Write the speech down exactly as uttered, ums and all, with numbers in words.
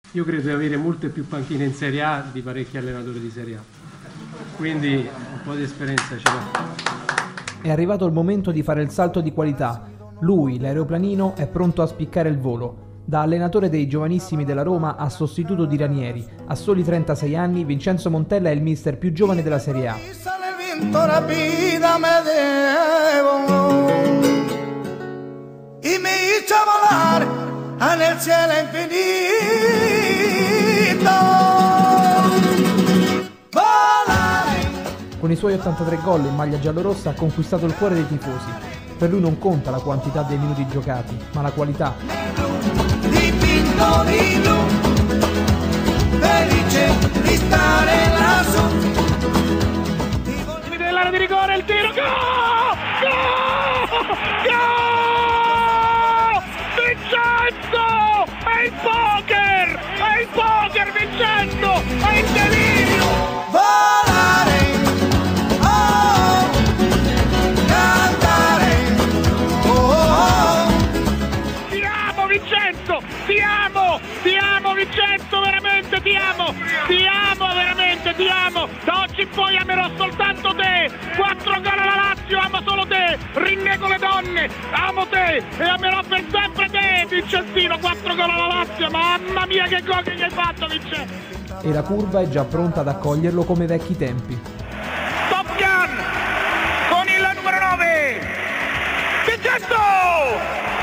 Io credo di avere molte più panchine in Serie A di parecchi allenatori di Serie A, quindi un po' di esperienza ce l'ho. È arrivato il momento di fare il salto di qualità. Lui, l'aeroplanino, è pronto a spiccare il volo. Da allenatore dei giovanissimi della Roma a sostituto di Ranieri, a soli trentasei anni Vincenzo Montella è il mister più giovane della Serie A. Nel cielo infinito volare. Con i suoi ottantatré gol in maglia giallorossa ha conquistato il cuore dei tifosi. Per lui non conta la quantità dei minuti giocati, ma la qualità. Dipinto di blu, felice di stare lassù. Limite dell'area di rigore, il tiro, gol! Gol! Gol! Vincenzo! È il poker! È il poker, Vincenzo! È il delirio! Volare! Oh! Cantare! Oh! Oh! Ti amo, Vincenzo! Ti amo! Ti amo, Vincenzo! Veramente ti amo! Ti amo, veramente ti amo! Da oggi in poi amerò soltanto te! Quattro gol alla Lazio, amo solo te! Rinnego le donne! Amo te! E amerò per sempre te, Vincentino! Quattro gol alla Lazio! Mamma mia che gol che hai fatto, Vincenzo! E la curva è già pronta ad accoglierlo come vecchi tempi. Top Gun! Con il numero nove! Vincenzo!